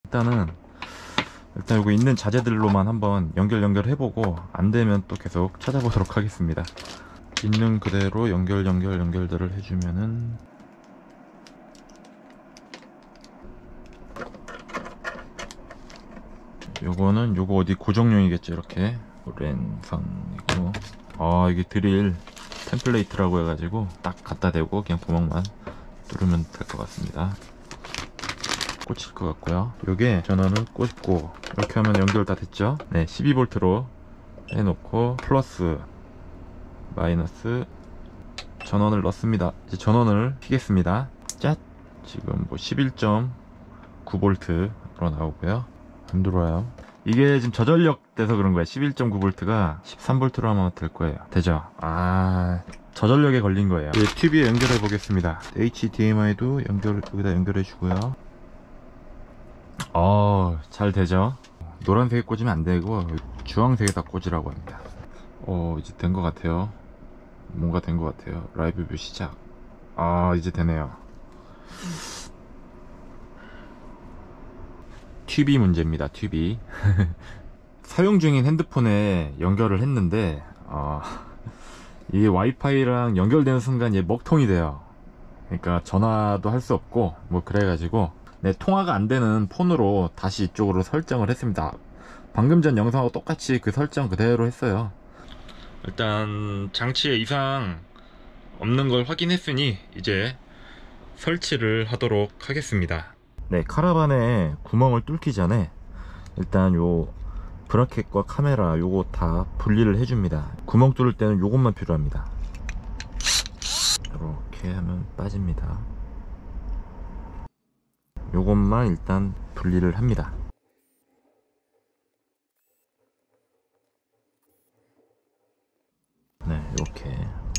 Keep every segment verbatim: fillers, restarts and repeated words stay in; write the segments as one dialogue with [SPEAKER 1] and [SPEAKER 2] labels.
[SPEAKER 1] 일단은 일단 요거 있는 자재들로만 한번 연결 연결 해보고 안 되면 또 계속 찾아보도록 하겠습니다. 있는 그대로 연결 연결 연결들을 해주면은 요거는 요거 어디 고정용이겠죠. 이렇게 랜선이고, 아 이게 드릴 템플레이트라고 해가지고 딱 갖다 대고 그냥 구멍만 뚫으면 될 것 같습니다. 꽂힐 것 같고요. 요게 전원을 꽂고 이렇게 하면 연결 다 됐죠. 네, 십이 볼트로 해놓고 플러스 마이너스 전원을 넣습니다. 이제 전원을 켜겠습니다. 짠! 지금 뭐 십일 점 구 볼트로 나오고요. 안 들어와요. 이게 지금 저전력 돼서 그런 거예요. 십일 점 구 볼트가 십삼 볼트로 하면 될 거예요. 되죠? 아, 저전력에 걸린 거예요. 네, 튜브에 연결해 보겠습니다. 에이치디엠아이도 연결, 여기다 연결해 주고요. 어, 잘 되죠? 노란색에 꽂으면 안 되고 주황색에다 꽂으라고 합니다. 어, 이제 된 것 같아요. 뭔가 된 것 같아요. 라이브 뷰 시작. 아, 이제 되네요. 튜비 문제입니다. 튜비. 사용 중인 핸드폰에 연결을 했는데 어, 이게 와이파이랑 연결되는 순간 얘 먹통이 돼요. 그러니까 전화도 할 수 없고 뭐 그래가지고 네, 통화가 안 되는 폰으로 다시 이쪽으로 설정을 했습니다. 방금 전 영상하고 똑같이 그 설정 그대로 했어요. 일단 장치에 이상 없는 걸 확인했으니 이제 설치를 하도록 하겠습니다. 네, 카라반에 구멍을 뚫기 전에 일단 요 브라켓과 카메라 요거 다 분리를 해줍니다. 구멍 뚫을 때는 요것만 필요합니다. 이렇게 하면 빠집니다. 요것만 일단 분리를 합니다. 네, 이렇게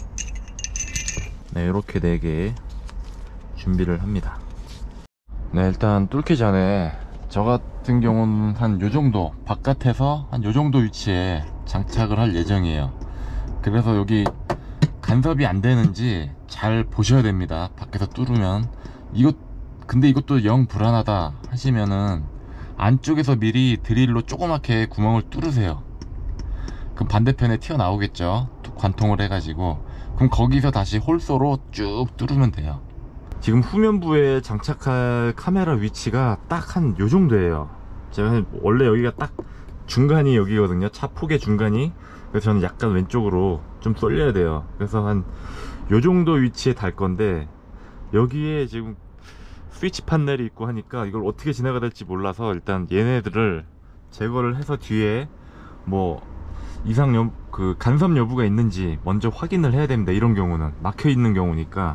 [SPEAKER 1] 네, 이렇게 네 개 준비를 합니다. 네, 일단 뚫기 전에 저 같은 경우는 한 요정도 바깥에서 한 요정도 위치에 장착을 할 예정이에요. 그래서 여기 간섭이 안 되는지 잘 보셔야 됩니다. 밖에서 뚫으면 이것 근데 이것도 영 불안하다 하시면은 안쪽에서 미리 드릴로 조그맣게 구멍을 뚫으세요. 그럼 반대편에 튀어나오겠죠. 관통을 해가지고. 그럼 거기서 다시 홀소로 쭉 뚫으면 돼요. 지금 후면부에 장착할 카메라 위치가 딱 한 요 정도예요. 제가 원래 여기가 딱 중간이 여기거든요. 차 폭의 중간이. 그래서 저는 약간 왼쪽으로 좀 쏠려야 돼요. 그래서 한 요 정도 위치에 달 건데 여기에 지금 스위치 판넬이 있고 하니까 이걸 어떻게 지나가야 될지 몰라서 일단 얘네들을 제거를 해서 뒤에 뭐 이상 여, 그 간섭 여부가 있는지 먼저 확인을 해야 됩니다. 이런 경우는 막혀 있는 경우니까.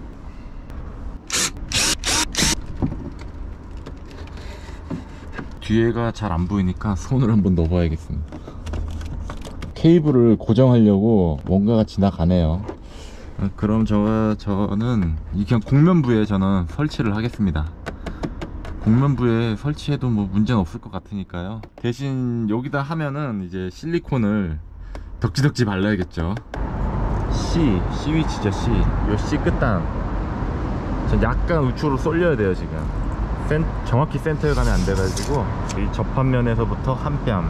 [SPEAKER 1] 뒤에가 잘 안 보이니까 손을 한번 넣어 봐야겠습니다. 케이블을 고정하려고 뭔가가 지나가네요. 그럼 저, 저는 이 그냥 곡면부에 저는 설치를 하겠습니다. 곡면부에 설치해도 뭐 문제는 없을 것 같으니까요. 대신 여기다 하면은 이제 실리콘을 덕지덕지 발라야겠죠. C, C 위치죠. C. 요 C 끝단 전 약간 우측으로 쏠려야 돼요. 지금 센, 정확히 센터에 가면 안 돼가지고 이 접합면에서부터 한 뼘,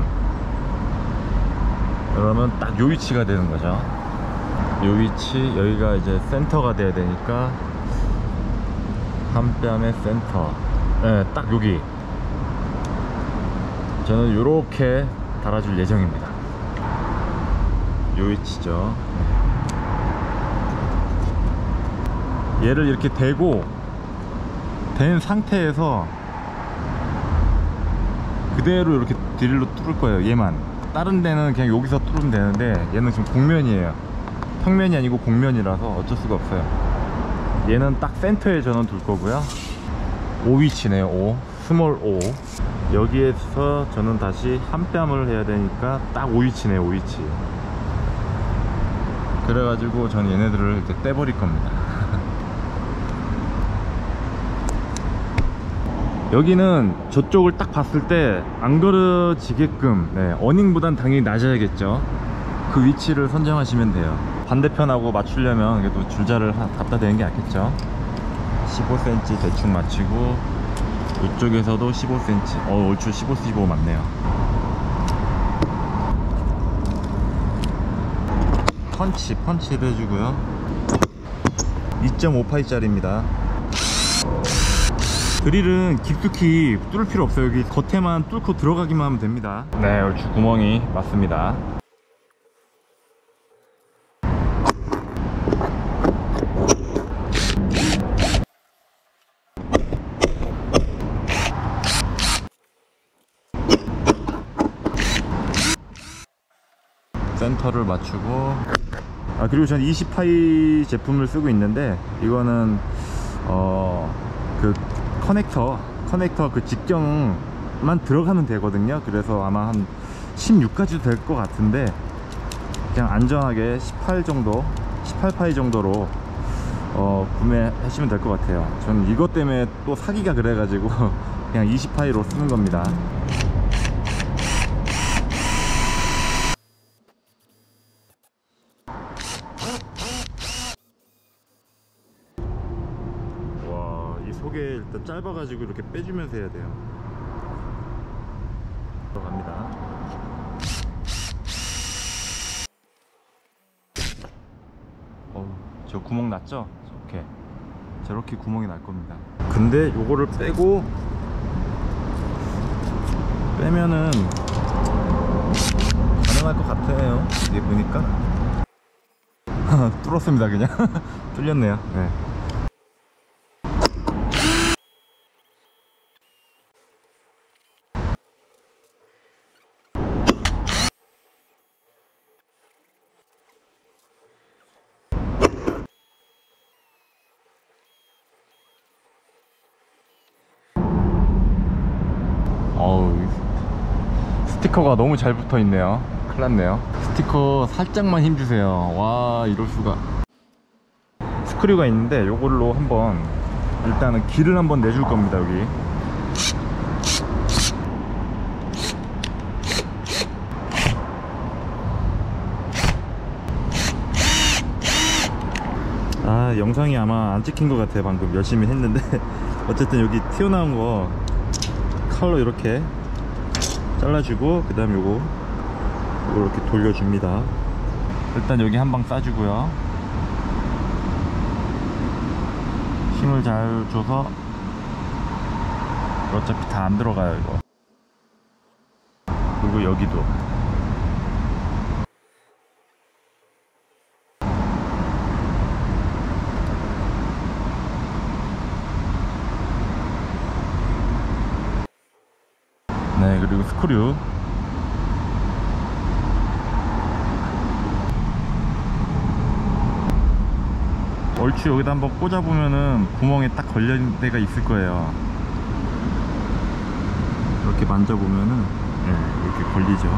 [SPEAKER 1] 그러면 딱 요 위치가 되는 거죠. 요 위치, 여기가 이제 센터가 돼야 되니까 한 뼘의 센터, 네, 딱 여기 저는 요렇게 달아줄 예정입니다. 요 위치죠. 얘를 이렇게 대고 된 상태에서 그대로 이렇게 드릴로 뚫을 거예요. 얘만. 다른 데는 그냥 여기서 뚫으면 되는데 얘는 지금 곡면이에요. 평면이 아니고 곡면이라서 어쩔 수가 없어요. 얘는 딱 센터에 저는 둘 거고요. O 위치네요. O, 스몰 O. 여기에서 저는 다시 한 뼘을 해야 되니까 딱 O 위치네요. O 위치. 그래가지고 저는 얘네들을 이렇게 떼버릴 겁니다. 여기는 저쪽을 딱 봤을 때 안 걸어지게끔, 네, 어닝보단 당연히 낮아야겠죠. 그 위치를 선정하시면 돼요. 반대편하고 맞추려면 그래도 줄자를 갖다 대는 게 낫겠죠. 십오 센티미터 대충 맞추고 이쪽에서도 십오 센티미터. 어, 얼추 십오, 십오 맞네요. 펀치, 펀치를 해주고요. 이 점 오 파이짜리입니다. 드릴은 깊숙이 뚫을 필요 없어요. 여기 겉에만 뚫고 들어가기만 하면 됩니다. 네, 얼추 구멍이 맞습니다. 센터를 맞추고, 아 그리고 저는 이십 파이 제품을 쓰고 있는데, 이거는 어 그 커넥터 커넥터 그 직경만 들어가면 되거든요. 그래서 아마 한 십육까지도 될 것 같은데, 그냥 안전하게 십팔 정도, 십팔 파이 정도로 어 구매하시면 될 것 같아요. 저는 이것 때문에 또 사기가 그래가지고 그냥 이십 파이로 쓰는 겁니다. 속에 일단 짧아가지고 이렇게 빼주면서 해야 돼요. 들어갑니다. 어, 저 구멍 났죠? 이렇게 저렇게 구멍이 날 겁니다. 근데 요거를 빼고 빼면은 가능할 것 같아요. 이게 보니까 뚫었습니다. 그냥 뚫렸네요. 네. 어우, 스티커가 너무 잘 붙어 있네요. 큰일 났네요. 스티커 살짝만 힘주세요. 와, 이럴수가. 스크류가 있는데 요걸로 한번 일단은 길을 한번 내줄 겁니다. 여기 아, 영상이 아마 안 찍힌 것 같아요. 방금 열심히 했는데 어쨌든 여기 튀어나온 거 칼로 이렇게 잘라주고, 그 다음에 요거 이렇게 돌려줍니다. 일단 여기 한 방 쏴주고요. 힘을 잘 줘서, 어차피 다 안 들어가요 이거. 그리고 여기도 네, 그리고 스크류. 얼추 여기다 한번 꽂아보면은 구멍에 딱 걸린 데가 있을 거예요. 이렇게 만져보면은 네, 이렇게 걸리죠.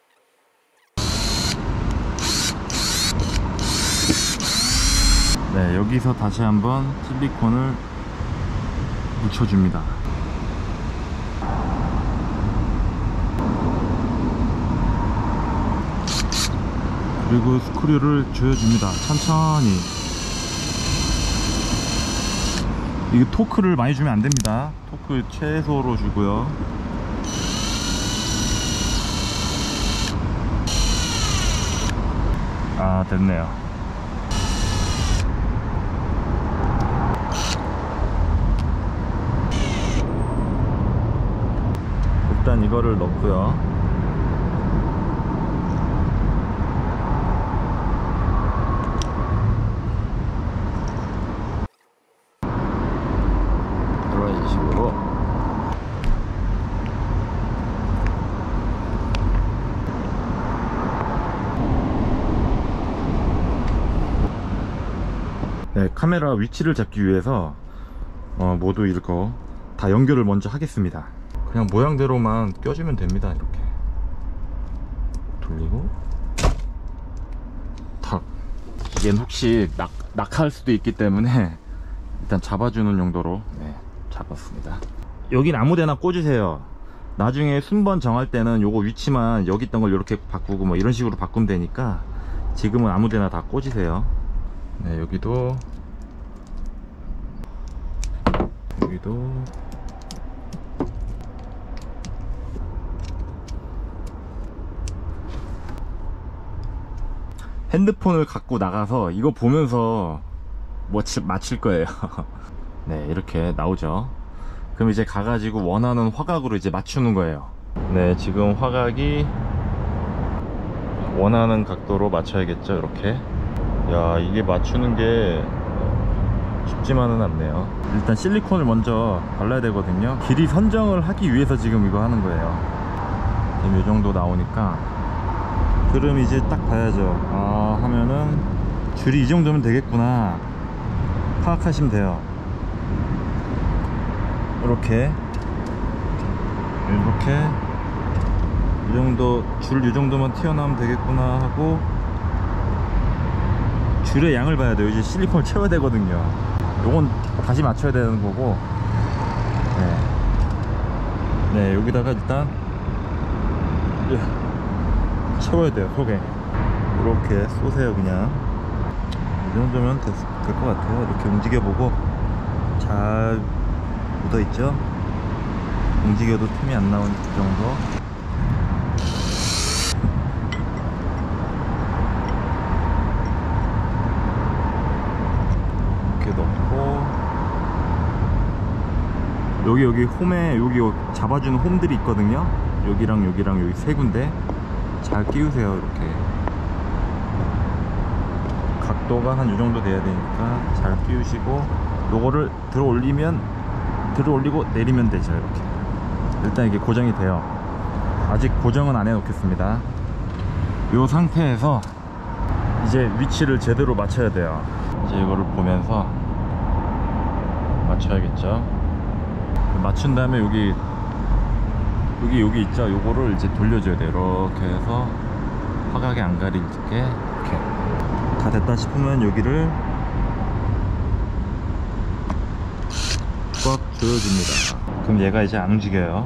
[SPEAKER 1] 네, 여기서 다시 한번 실리콘을 묻혀줍니다. 그리고 스크류를 조여줍니다. 천천히. 이게 토크를 많이 주면 안됩니다. 토크 최소로 주고요. 아, 됐네요. 일단 이거를 넣고요. 이런 식으로 네, 카메라 위치를 잡기 위해서 어, 모두 이거 다 연결을 먼저 하겠습니다. 그냥 모양대로만 껴주면 됩니다. 이렇게 돌리고 탁. 얘는 혹시 낙, 낙할 수도 있기 때문에 일단 잡아주는 용도로 네, 잡았습니다. 여긴 아무데나 꽂으세요. 나중에 순번 정할 때는 요거 위치만 여기 있던 걸 이렇게 바꾸고 뭐 이런 식으로 바꾸면 되니까 지금은 아무데나 다 꽂으세요. 네, 여기도 여기도 핸드폰을 갖고 나가서 이거 보면서 뭐 맞힐 거예요. 네, 이렇게 나오죠. 그럼 이제 가가지고 원하는 화각으로 이제 맞추는 거예요. 네, 지금 화각이 원하는 각도로 맞춰야겠죠. 이렇게. 야, 이게 맞추는 게 쉽지만은 않네요. 일단 실리콘을 먼저 발라야 되거든요. 길이 선정을 하기 위해서 지금 이거 하는 거예요. 지금 이 정도 나오니까 그럼 이제 딱 봐야죠. 아, 하면은 줄이 이 정도면 되겠구나 파악하시면 돼요. 이렇게 이렇게 이 정도, 줄 이 정도만 튀어나오면 되겠구나 하고 줄의 양을 봐야 돼요. 이제 실리콘을 채워야 되거든요. 요건 다시 맞춰야 되는 거고. 네, 네, 여기다가 일단 채워야 돼요. 속에 이렇게 쏘세요. 그냥 이 정도면 될 것 같아요. 이렇게 움직여보고. 잘 묻어있죠? 움직여도 틈이 안 나오는 그 정도. 이렇게 넣고, 여기 여기 홈에 여기 잡아주는 홈들이 있거든요. 여기랑 여기랑 여기 세 군데 잘 끼우세요. 이렇게 각도가 한 이 정도 돼야 되니까 잘 끼우시고, 요거를 들어 올리면 들어 올리고 내리면 되죠. 이렇게 일단 이게 고정이 돼요. 아직 고정은 안 해 놓겠습니다. 요 상태에서 이제 위치를 제대로 맞춰야 돼요. 이제 이거를 보면서 맞춰야겠죠. 맞춘 다음에 여기 여기 여기 있죠. 요거를 이제 돌려줘야 돼요. 이렇게 해서 화각이 안 가리게 이렇게 다 됐다 싶으면 여기를 꽉 조여줍니다. 그럼 얘가 이제 안 움직여요.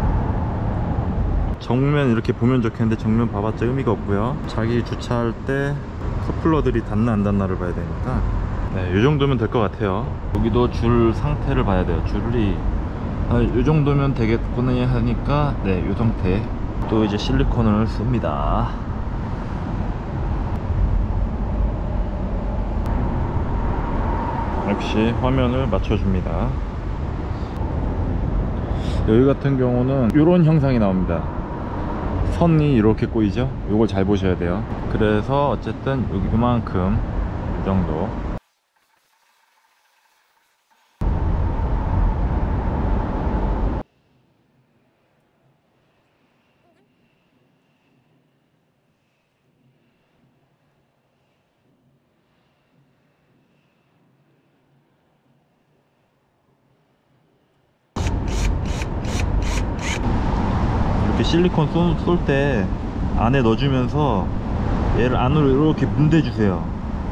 [SPEAKER 1] 정면 이렇게 보면 좋겠는데 정면 봐봤자 의미가 없고요. 자기 주차할 때 커플러들이 닿나 안 닿나를 봐야 되니까. 네, 이 정도면 될 것 같아요. 여기도 줄 상태를 봐야 돼요. 줄이 이 정도면 되겠구나 하니까, 네, 이 상태. 또 이제 실리콘을 씁니다. 역시 화면을 맞춰줍니다. 여기 같은 경우는 이런 형상이 나옵니다. 선이 이렇게 꼬이죠. 이걸 잘 보셔야 돼요. 그래서 어쨌든 여기 이만큼 이 정도. 실리콘 쏠 때 안에 넣어주면서 얘를 안으로 이렇게 문대주세요.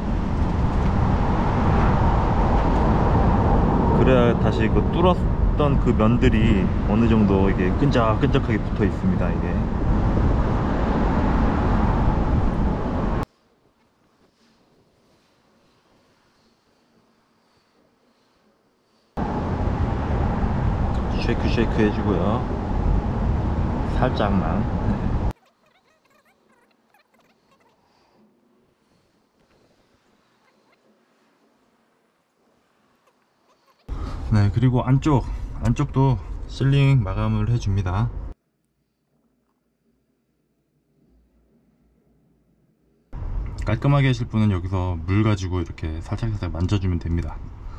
[SPEAKER 1] 그래야 다시 그 뚫었던 그 면들이 어느 정도 이게 끈적끈적하게 붙어 있습니다. 이게 쉐이크 쉐이크 해주고요. 살짝만. 네, 그리고 안쪽 안쪽도 실링 마감을 해줍니다. 깔끔하게 하실 분은 여기서 물 가지고 이렇게 살짝살짝 만져주면 됩니다.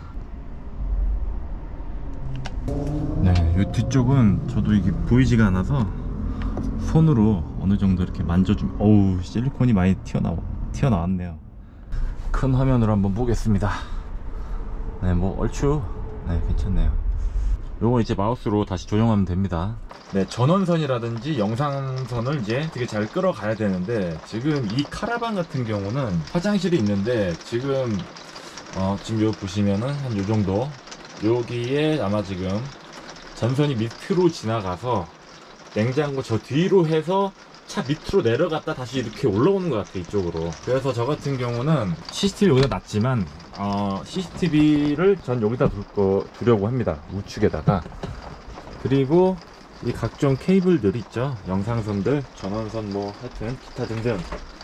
[SPEAKER 1] 네, 이 뒤쪽은 저도 이게 보이지가 않아서 손으로 어느 정도 이렇게 만져주면, 어우, 실리콘이 많이 튀어나와, 튀어나왔네요. 큰 화면으로 한번 보겠습니다. 네, 뭐 얼추 네, 괜찮네요. 요거 이제 마우스로 다시 조정하면 됩니다. 네, 전원선이라든지 영상선을 이제 되게 잘 끌어가야 되는데, 지금 이 카라반 같은 경우는 화장실이 있는데, 지금 어, 지금 요 보시면은 한 요 정도, 여기에 아마 지금 전선이 밑으로 지나가서 냉장고 저 뒤로 해서 차 밑으로 내려갔다 다시 이렇게 올라오는 것 같아요, 이쪽으로. 그래서 저 같은 경우는 씨씨티비 여기다 놨지만 어, 씨씨티비를 전 여기다 둘 거, 두려고 합니다. 우측에다가. 그리고 이 각종 케이블들 있죠, 영상선들, 전원선, 뭐 하여튼 기타 등등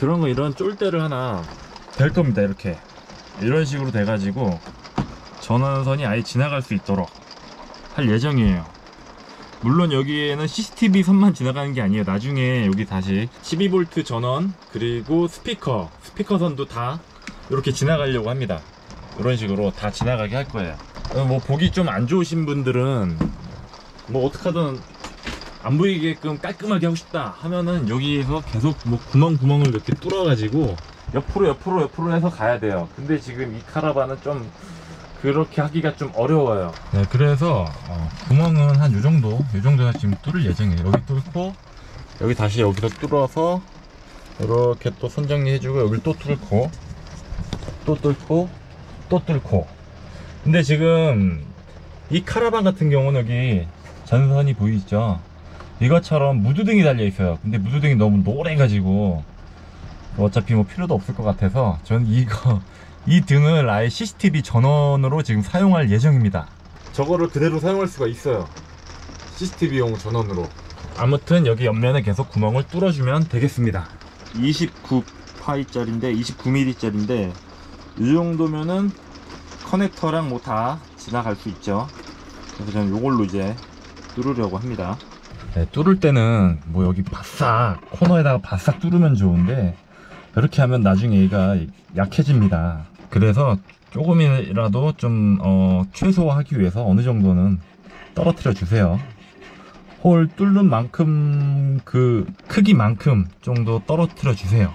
[SPEAKER 1] 그런 거 이런 쫄대를 하나 댈 겁니다. 이렇게 이런 식으로 돼가지고 전원선이 아예 지나갈 수 있도록 할 예정이에요. 물론 여기에는 씨씨티비 선만 지나가는 게 아니에요. 나중에 여기 다시 십이 볼트 전원 그리고 스피커 스피커 선도 다 이렇게 지나가려고 합니다. 이런 식으로 다 지나가게 할 거예요. 뭐 보기 좀 안 좋으신 분들은 뭐 어떡하든 안 보이게끔 깔끔하게 하고 싶다 하면은 여기에서 계속 뭐 구멍 구멍을 이렇게 뚫어 가지고 옆으로 옆으로 옆으로 해서 가야 돼요. 근데 지금 이 카라반은 좀 그렇게 하기가 좀 어려워요. 네, 그래서 어, 구멍은 한 요 정도 요 정도가 지금 뚫을 예정이에요. 여기 뚫고 여기 다시 여기서 뚫어서 이렇게 또 선정리 해주고 여기 또 뚫고 또 뚫고 또 뚫고. 근데 지금 이 카라반 같은 경우는 여기 전선이 보이시죠? 이것처럼 무드등이 달려 있어요. 근데 무드등이 너무 노래가지고 어차피 뭐 필요도 없을 것 같아서 저는 이거 이 등을 아예 씨씨티비 전원으로 지금 사용할 예정입니다. 저거를 그대로 사용할 수가 있어요. 씨씨티비용 전원으로. 아무튼 여기 옆면에 계속 구멍을 뚫어주면 되겠습니다. 이십구 파이짜리인데 이십구 밀리미터짜리인데 이 정도면은 커넥터랑 뭐 다 지나갈 수 있죠. 그래서 저는 이걸로 이제 뚫으려고 합니다. 네, 뚫을 때는 뭐 여기 바싹 코너에다가 바싹 뚫으면 좋은데 이렇게 하면 나중에 얘가 약해집니다. 그래서 조금이라도 좀 어, 최소화하기 위해서 어느 정도는 떨어뜨려 주세요. 홀 뚫는 만큼 그 크기만큼 정도 떨어뜨려 주세요.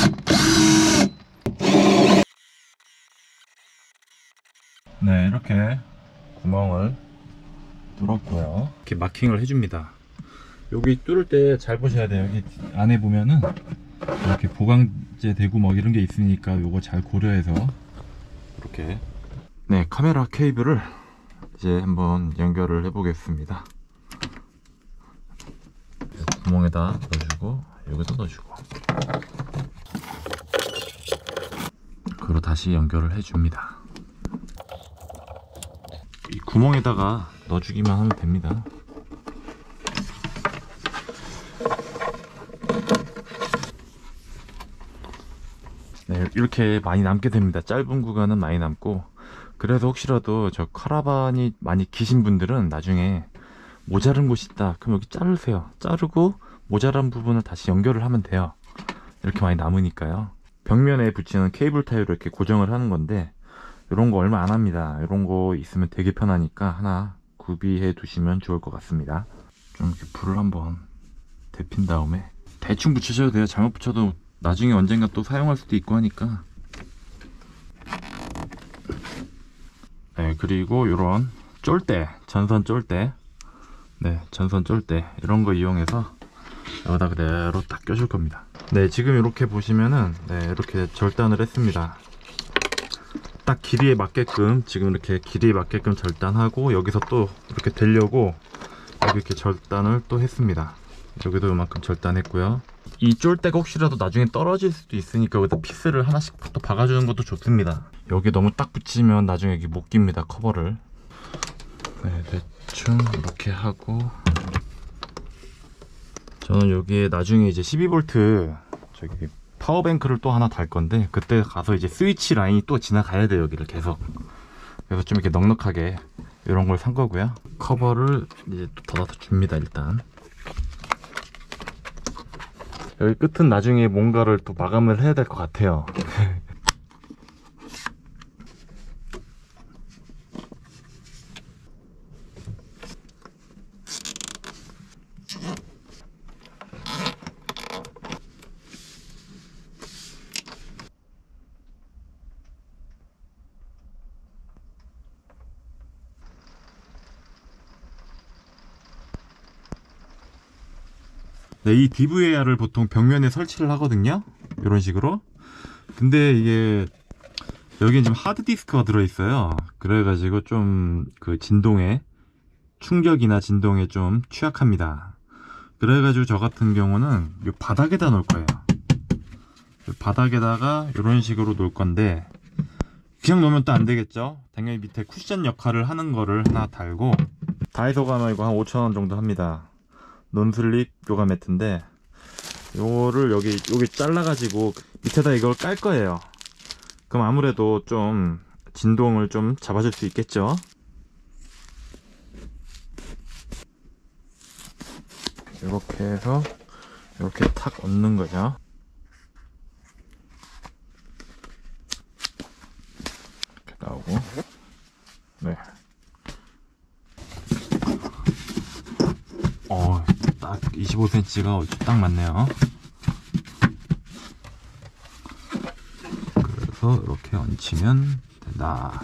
[SPEAKER 1] 네, 이렇게 구멍을 뚫었고요. 이렇게 마킹을 해줍니다. 여기 뚫을 때 잘 보셔야 돼요. 여기 안에 보면은 이렇게 보강제 되고 뭐 이런 게 있으니까 요거 잘 고려해서 이렇게. 네, 카메라 케이블을 이제 한번 연결을 해 보겠습니다. 구멍에다 넣어주고 여기도 넣어주고 그리고 다시 연결을 해줍니다. 이 구멍에다가 넣어주기만 하면 됩니다. 네, 이렇게 많이 남게 됩니다. 짧은 구간은 많이 남고. 그래서 혹시라도 저 카라반이 많이 기신 분들은 나중에 모자른 곳이 있다 그럼 여기 자르세요. 자르고 모자란 부분을 다시 연결을 하면 돼요. 이렇게 많이 남으니까요. 벽면에 붙이는 케이블 타이로 이렇게 고정을 하는 건데 이런 거 얼마 안 합니다. 이런 거 있으면 되게 편하니까 하나 구비해 두시면 좋을 것 같습니다. 좀 이렇게 불을 한번 데핀 다음에 대충 붙이셔도 돼요. 잘못 붙여도 나중에 언젠가 또 사용할 수도 있고 하니까. 네, 그리고 이런 쫄대, 전선 쫄대, 네, 전선 쫄대 이런 거 이용해서 여기다 그대로 딱 껴줄 겁니다. 네, 지금 이렇게 보시면은 네, 이렇게 절단을 했습니다. 딱 길이에 맞게끔 지금 이렇게 길이에 맞게끔 절단하고 여기서 또 이렇게 대려고 여기 이렇게 절단을 또 했습니다. 여기도 이만큼 절단했고요. 이 쫄대가 혹시라도 나중에 떨어질 수도 있으니까 여기다 피스를 하나씩 또 박아주는 것도 좋습니다. 여기 너무 딱 붙이면 나중에 여기 못 깁니다. 커버를. 네, 대충 이렇게 하고 저는 여기에 나중에 이제 십이 볼트 저기 파워뱅크를 또 하나 달 건데 그때 가서 이제 스위치 라인이 또 지나가야 돼요. 여기를 계속. 그래서 좀 이렇게 넉넉하게 이런 걸 산 거고요. 커버를 이제 또 닫아서 줍니다. 일단 여기 끝은 나중에 뭔가를 또 마감을 해야 될 것 같아요. 네, 이 디브이에이알을 보통 벽면에 설치를 하거든요. 이런 식으로. 근데 이게 여기엔 지금 하드디스크가 들어있어요. 그래가지고 좀 그 진동에 충격이나 진동에 좀 취약합니다. 그래가지고 저 같은 경우는 이 바닥에다 놓을 거예요. 바닥에다가 이런 식으로 놓을 건데 그냥 놓으면 또 안 되겠죠. 당연히 밑에 쿠션 역할을 하는 거를 하나 달고 다이소 가면 이거 한 오천 원 정도 합니다. 논슬립 요가 매트인데 요거를 여기 여기 잘라가지고 밑에다 이걸 깔 거예요. 그럼 아무래도 좀 진동을 좀 잡아줄 수 있겠죠. 이렇게 해서 이렇게 탁 얹는 거죠. 이렇게 나오고, 네. 어, 딱 이십오 센티미터가 딱 맞네요. 그래서 이렇게 얹히면 된다.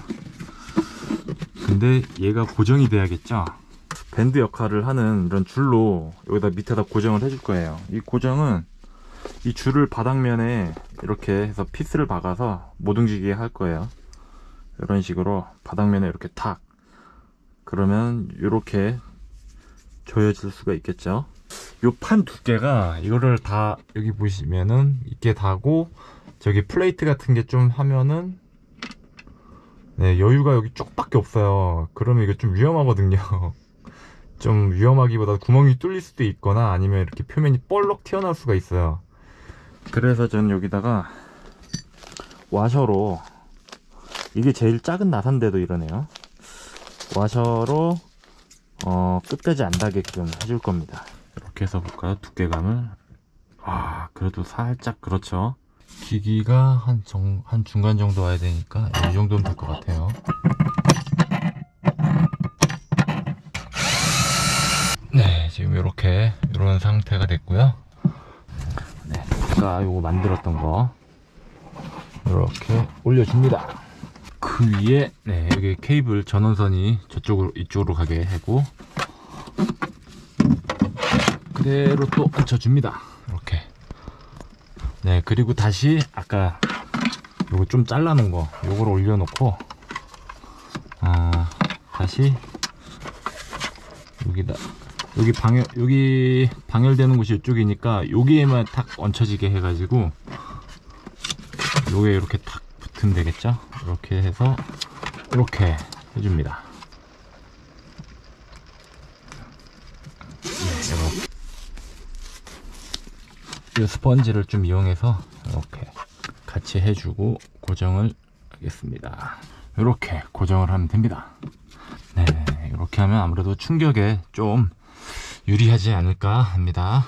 [SPEAKER 1] 근데 얘가 고정이 돼야겠죠? 밴드 역할을 하는 이런 줄로 여기다 밑에다 고정을 해줄 거예요. 이 고정은 이 줄을 바닥면에 이렇게 해서 피스를 박아서 못 움직이게 할 거예요. 이런 식으로 바닥면에 이렇게 탁, 그러면 이렇게 조여질 수가 있겠죠. 요 판 두께가 이거를 다 여기 보시면은 이렇게 다고, 저기 플레이트 같은 게 좀 하면은 네, 여유가 여기 쪽밖에 없어요. 그러면 이거 좀 위험하거든요. 좀 위험하기보다 구멍이 뚫릴 수도 있거나 아니면 이렇게 표면이 볼록 튀어나올 수가 있어요. 그래서 저는 여기다가 와셔로, 이게 제일 작은 나사인데도 이러네요. 와셔로 어, 끝까지 안 닿게끔 해줄 겁니다. 이렇게 해서 볼까요? 두께감을. 아, 그래도 살짝 그렇죠. 기기가 한, 정, 한 중간 정도 와야 되니까 이 정도면 될 것 같아요. 네, 지금 이렇게 이런 상태가 됐고요. 네, 아까 요거 만들었던 거 이렇게 올려줍니다. 그 위에 네, 여기 케이블 전원선이 저쪽으로, 이쪽으로 가게 하고 그대로 또 얹혀줍니다. 이렇게. 네, 그리고 다시 아까 요거 좀 잘라놓은 거 요거를 올려놓고 어, 다시 여기다, 여기 방열, 여기 방열되는 곳이 이쪽이니까 여기에만 탁 얹혀지게 해가지고 요게 이렇게 탁 붙으면 되겠죠. 이렇게 해서 이렇게 해줍니다. 네, 이렇게. 이 스펀지를 좀 이용해서 이렇게 같이 해주고 고정을 하겠습니다. 이렇게 고정을 하면 됩니다. 네, 이렇게 하면 아무래도 충격에 좀 유리하지 않을까 합니다.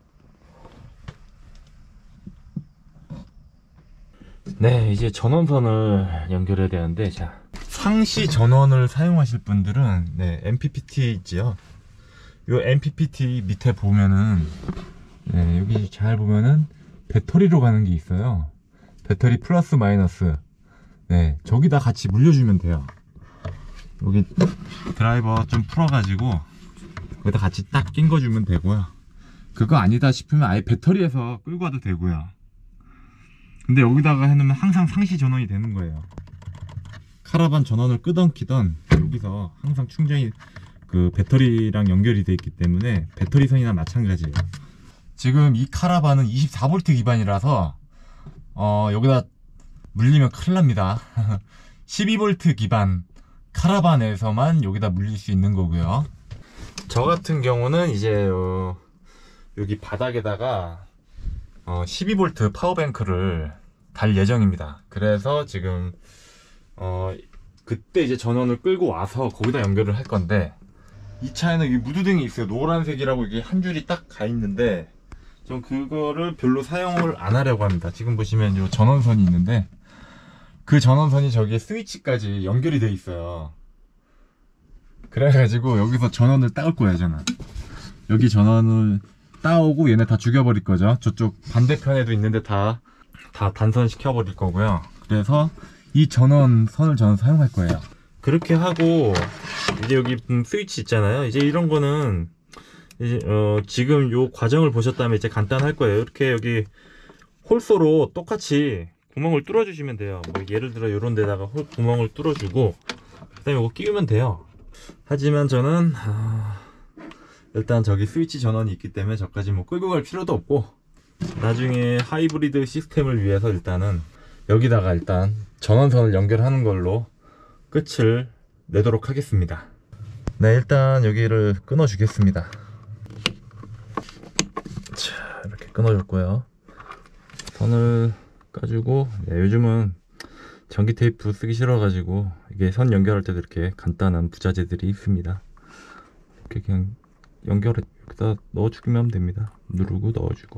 [SPEAKER 1] 네, 이제 전원선을 연결해야 되는데, 자, 상시 전원을 사용하실 분들은 네, 엠피피티 있지요. 요 엠피피티 밑에 보면은 네, 여기 잘 보면은 배터리로 가는 게 있어요. 배터리 플러스 마이너스. 네, 저기다 같이 물려주면 돼요. 여기 드라이버 좀 풀어가지고 여기다 같이 딱 낀거주면 되고요. 그거 아니다 싶으면 아예 배터리에서 끌고 와도 되고요. 근데 여기다가 해놓으면 항상 상시 전원이 되는 거예요. 카라반 전원을 끄던 키던 여기서 항상 충전이, 그 배터리랑 연결이 되어 있기 때문에 배터리 선이나 마찬가지예요. 지금 이 카라반은 이십사 볼트 기반이라서 어, 여기다 물리면 큰일 납니다. 십이 볼트 기반 카라반에서만 여기다 물릴 수 있는 거고요. 저 같은 경우는 이제 어, 여기 바닥에다가 어, 십이 볼트 파워뱅크를 달 예정입니다. 그래서 지금 어, 그때 이제 전원을 끌고 와서 거기다 연결을 할 건데, 이 차에는 이 무드등이 있어요. 노란색이라고 이게 한 줄이 딱 가 있는데 좀 그거를 별로 사용을 안 하려고 합니다. 지금 보시면 요 전원선이 있는데 그 전원선이 저기에 스위치까지 연결이 돼 있어요. 그래가지고 여기서 전원을 따올 거예요. 저는 여기 전원을 따오고 얘네 다 죽여버릴 거죠. 저쪽 반대편에도 있는데 다, 다 단선시켜 버릴 거고요. 그래서 이 전원선을 저는 사용할 거예요. 그렇게 하고 이제 여기 스위치 있잖아요. 이제 이런 거는 이제 어 지금 요 과정을 보셨다면 이제 간단할 거예요. 이렇게 여기 홀소로 똑같이 구멍을 뚫어 주시면 돼요. 뭐 예를 들어 요런 데다가 홀, 구멍을 뚫어 주고 그 다음에 이거 끼우면 돼요. 하지만 저는 아, 일단 저기 스위치 전원이 있기 때문에 저까지 뭐 끌고 갈 필요도 없고, 나중에 하이브리드 시스템을 위해서 일단은 여기다가 일단 전원선을 연결하는 걸로 끝을 내도록 하겠습니다. 네, 일단 여기를 끊어 주겠습니다. 자, 이렇게 끊어줬고요. 선을 까주고, 네, 요즘은 전기 테이프 쓰기 싫어가지고 이게 선 연결할 때도 이렇게 간단한 부자재들이 있습니다. 이렇게 그냥 연결해 여기다 넣어주기만 하면 됩니다. 누르고 넣어주고.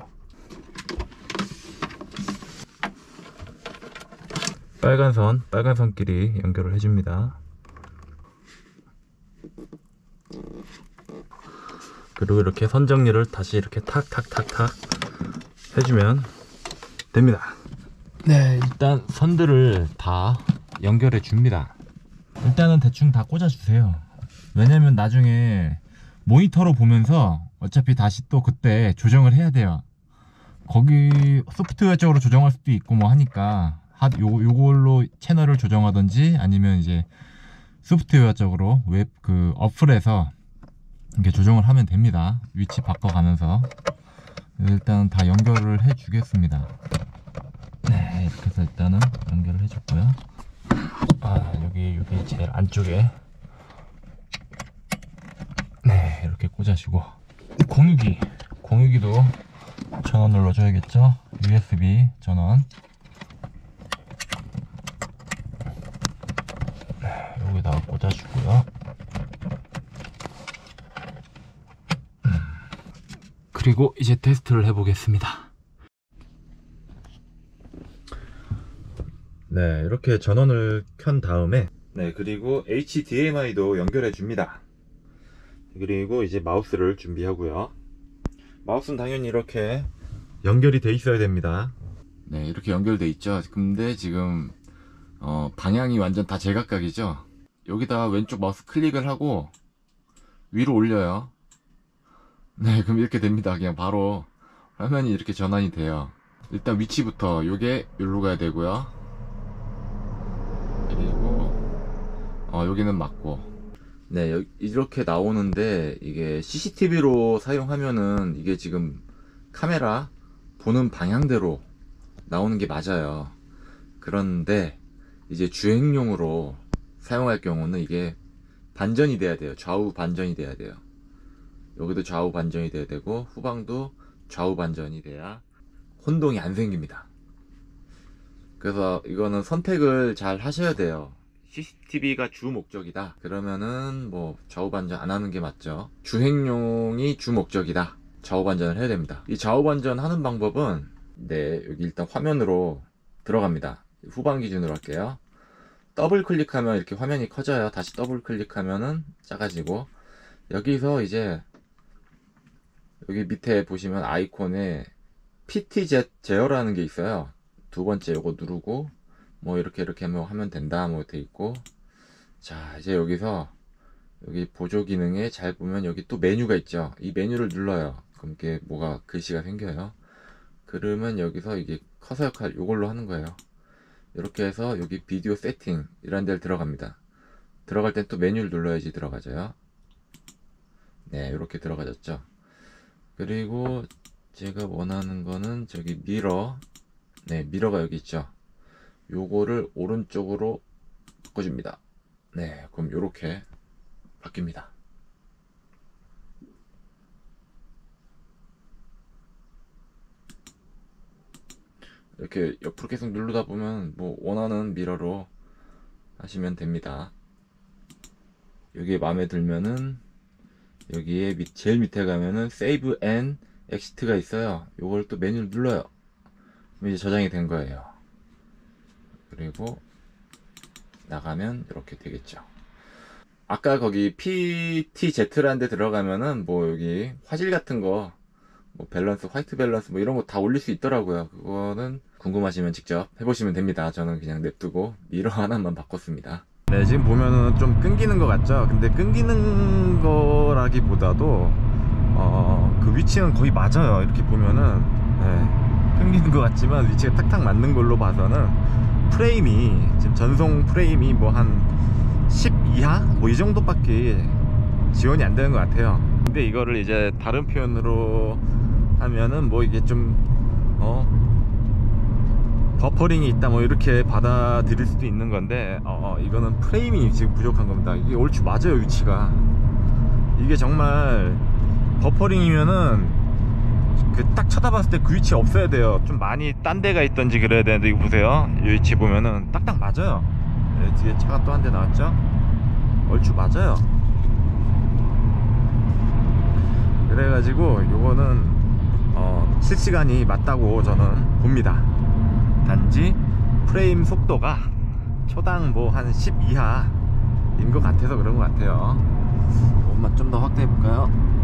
[SPEAKER 1] 빨간 선, 빨간 선끼리 연결을 해줍니다. 그리고 이렇게 선 정리를 다시 이렇게 탁탁탁탁 해주면 됩니다. 네, 일단 선들을 다 연결해 줍니다. 일단은 대충 다 꽂아 주세요. 왜냐면 나중에 모니터로 보면서 어차피 다시 또 그때 조정을 해야 돼요. 거기 소프트웨어적으로 조정할 수도 있고 뭐 하니까 하, 요, 요걸로 채널을 조정하든지 아니면 이제 소프트웨어적으로 웹 그 어플에서 이렇게 조정을 하면 됩니다. 위치 바꿔가면서. 일단 다 연결을 해 주겠습니다. 네, 이렇게 해서 일단은 연결을 해줬고요. 아, 여기 여기 제일 안쪽에 네, 이렇게 꽂아주고, 공유기 공유기도 전원을 넣어줘야겠죠. 유에스비 전원. 네, 여기다가 꽂아주고요. 그리고 이제 테스트를 해보겠습니다. 네, 이렇게 전원을 켠 다음에, 네, 그리고 에이치디엠아이도 연결해 줍니다. 그리고 이제 마우스를 준비하고요. 마우스는 당연히 이렇게 연결이 돼 있어야 됩니다. 네, 이렇게 연결돼 있죠. 근데 지금 어, 방향이 완전 다 제각각이죠. 여기다 왼쪽 마우스 클릭을 하고 위로 올려요. 네, 그럼 이렇게 됩니다. 그냥 바로 화면이 이렇게 전환이 돼요. 일단 위치부터 요게 여기로 가야 되고요. 그리고 어, 여기는 맞고. 네, 이렇게 나오는데 이게 씨씨티비로 사용하면은 이게 지금 카메라 보는 방향대로 나오는 게 맞아요. 그런데 이제 주행용으로 사용할 경우는 이게 반전이 돼야 돼요. 좌우 반전이 돼야 돼요. 여기도 좌우 반전이 돼야 되고 후방도 좌우 반전이 돼야 혼동이 안 생깁니다. 그래서 이거는 선택을 잘 하셔야 돼요. 씨씨티비가 주 목적이다 그러면은 뭐 좌우 반전 안 하는 게 맞죠. 주행용이 주 목적이다, 좌우 반전을 해야 됩니다. 이 좌우 반전 하는 방법은, 네, 여기 일단 화면으로 들어갑니다. 후방 기준으로 할게요. 더블 클릭하면 이렇게 화면이 커져요. 다시 더블 클릭하면은 작아지고, 여기서 이제 여기 밑에 보시면 아이콘에 피티젯 제어라는 게 있어요. 두 번째 요거 누르고 뭐 이렇게 이렇게 하면 된다 뭐 돼 있고, 자 이제 여기서 여기 보조 기능에 잘 보면 여기 또 메뉴가 있죠. 이 메뉴를 눌러요. 그럼 이게 뭐가 글씨가 생겨요. 그러면 여기서 이게 커서 역할 요걸로 하는 거예요. 이렇게 해서 여기 비디오 세팅 이런 데를 들어갑니다. 들어갈 땐 또 메뉴를 눌러야지 들어가져요. 네, 이렇게 들어가졌죠. 그리고 제가 원하는 거는 저기 미러, 네, 미러가 여기 있죠. 요거를 오른쪽으로 바꿔줍니다. 네, 그럼 요렇게 바뀝니다. 이렇게 옆으로 계속 누르다 보면 뭐 원하는 미러로 하시면 됩니다. 여기에 마음에 들면은 여기에 밑, 제일 밑에 가면은 Save and Exit가 있어요. 요걸 또 메뉴를 눌러요. 그럼 이제 저장이 된 거예요. 그리고 나가면 이렇게 되겠죠. 아까 거기 피티제트라는 데 들어가면은 뭐 여기 화질 같은 거, 뭐 밸런스, 화이트 밸런스 뭐 이런 거 다 올릴 수 있더라고요. 그거는 궁금하시면 직접 해보시면 됩니다. 저는 그냥 냅두고 미러 하나만 바꿨습니다. 네, 지금 보면은 좀 끊기는 것 같죠. 근데 끊기는 거라기보다도 어, 그 위치는 거의 맞아요. 이렇게 보면은 네, 끊기는 것 같지만 위치가 탁탁 맞는 걸로 봐서는 프레임이 지금 전송 프레임이 뭐 한 십 이하? 뭐 이 정도밖에 지원이 안 되는 것 같아요. 근데 이거를 이제 다른 표현으로 하면은 뭐 이게 좀 어 버퍼링이 있다 뭐 이렇게 받아들일 수도 있는 건데, 어 이거는 프레임이 지금 부족한 겁니다. 이게 옳지 맞아요. 위치가 이게 정말 버퍼링이면은 그 딱 쳐다봤을 때 그 위치 없어야 돼요. 좀 많이 딴 데가 있던지 그래야 되는데, 이거 보세요. 이 위치 보면은 딱딱 맞아요. 네, 뒤에 차가 또 한 대 나왔죠? 얼추 맞아요. 그래가지고 요거는 어, 실시간이 맞다고 저는 봅니다. 단지 프레임 속도가 초당 뭐 한 십 이하인 것 같아서 그런 것 같아요. 조금만 좀 더 확대해 볼까요?